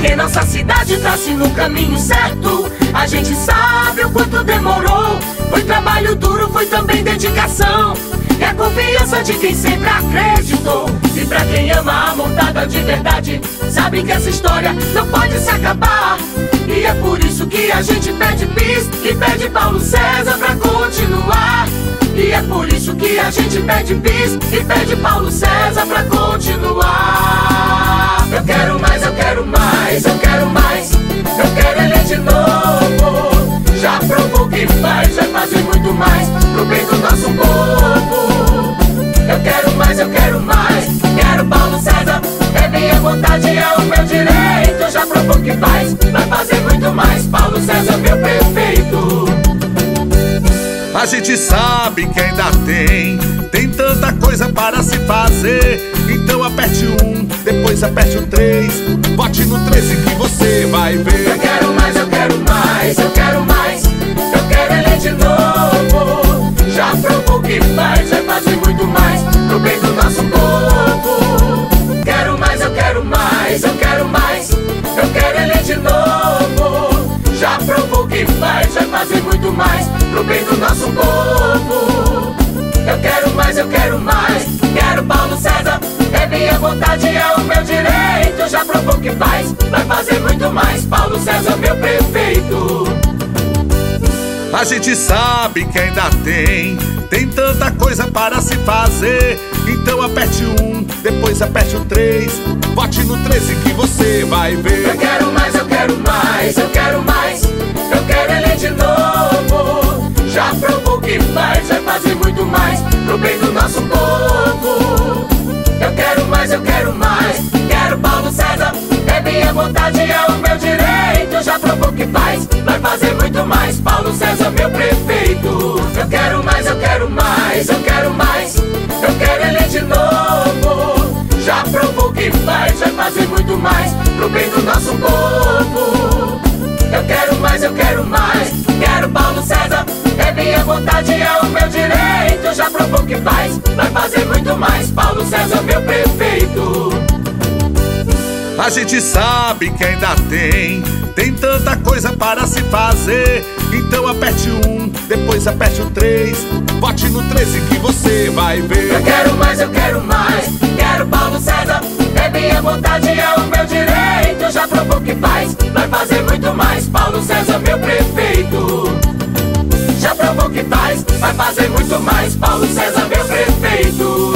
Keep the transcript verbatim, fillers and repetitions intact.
porque nossa cidade tá-se no caminho certo. A gente sabe o quanto demorou, foi trabalho duro, foi também dedicação, e a confiança de quem sempre acreditou. E pra quem ama a montada de verdade, sabe que essa história não pode se acabar. E é por isso que a gente pede bis e pede Paulo César pra continuar. E é por isso que a gente pede bis e pede Paulo César pra continuar. Eu quero mais, eu quero mais, eu quero mais, eu quero ele de novo. Já provou que faz, vai fazer muito mais pro bem do nosso povo. Eu quero mais, eu quero mais, quero Paulo César, é minha vontade, é o meu direito. Já provou que faz, vai fazer muito mais, Paulo César, meu prefeito. A gente sabe que ainda tem, tem tanta coisa para se fazer. Então aperte o um, depois aperte o três, bote no treze que você vai ver. Eu quero mais, eu quero mais, eu quero mais, eu quero ele de novo. Já provou que faz, vai fazer muito mais pro bem do nosso povo. Quero mais, eu quero mais, eu quero mais, eu quero ele de novo. Já provou que faz, vai fazer muito mais pro bem do nosso povo. Eu quero mais, eu quero mais, quero Paulo César, é minha vontade, é o meu direito. Já provou que faz, vai fazer muito mais, Paulo César, meu prefeito. A gente sabe que ainda tem, tem tanta coisa para se fazer. Então aperte o um, depois aperte o três, bote no treze que você vai ver. Eu quero mais, eu quero mais, eu quero mais, eu quero ele de novo. Já provou que faz, vai fazer muito mais pro bem do nosso povo. Eu quero mais, eu quero mais, quero Paulo César, é minha vontade, é o meu direito. Já provou que faz, vai fazer muito mais, Paulo César, meu prefeito. Eu quero mais, eu quero mais, eu quero mais, eu quero ele de novo. Já provou que faz, vai fazer muito mais pro bem do nosso povo. Eu quero mais, eu quero mais, quero Paulo César, é minha vontade, é o meu direito. Já provou que faz, vai fazer muito mais, Paulo César, meu prefeito. A gente sabe que ainda tem, tem tanta coisa para se fazer. Então aperte o um, depois aperte o três, bote no treze que você vai ver. Eu quero mais, eu quero mais, quero Paulo César, é minha vontade, é o meu direito. Já provou que faz, vai fazer muito mais, Paulo César, meu prefeito. Já provou que faz, vai fazer muito mais, Paulo César, meu prefeito.